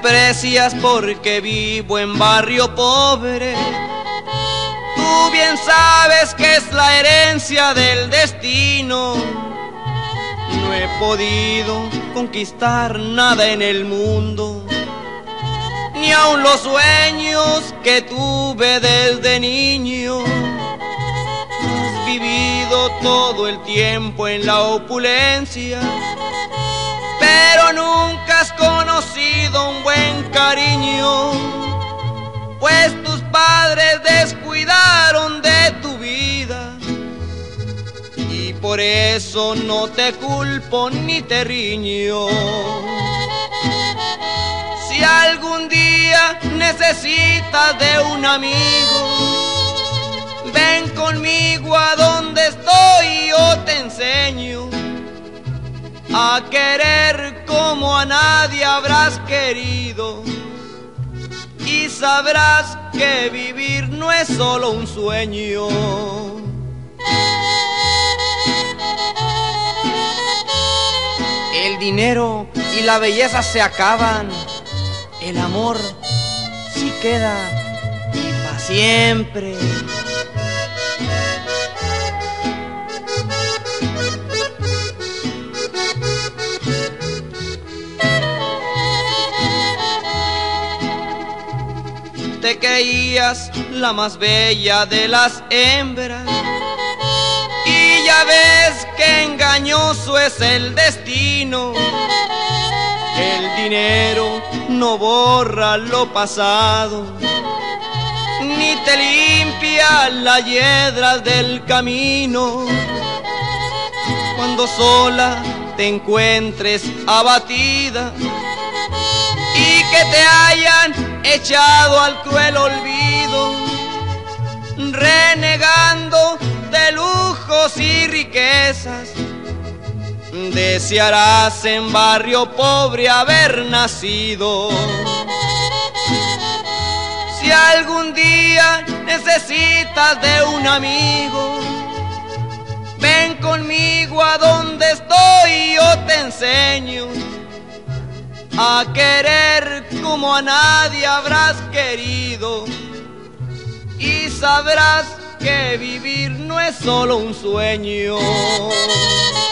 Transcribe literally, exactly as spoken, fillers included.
desprecias porque vivo en barrio pobre. Tú bien sabes que es la herencia del destino. No he podido conquistar nada en el mundo, ni aun los sueños que tuve desde niño. Has vivido todo el tiempo en la opulencia, pero nunca has conocido un buen cariño, pues tus padres descuidaron de tu vida. Y por eso no te culpo ni te riño. Si algún día necesitas de un amigo, ven conmigo a donde estoy, yo te enseño a querer como a nadie habrás querido, y sabrás que vivir no es solo un sueño. El dinero y la belleza se acaban, el amor sí queda y para siempre. Te creías la más bella de las hembras, y ya ves que engañoso es el destino. El dinero no borra lo pasado, ni te limpia las hiedras del camino. Cuando sola te encuentres abatida y que te hayan echado al cruel olvido, renegando de lujos y riquezas, desearás en barrio pobre haber nacido. Si algún día necesitas de un amigo, ven conmigo a donde estoy, yo te enseño a querer como a nadie habrás querido, y sabrás que vivir no es solo un sueño.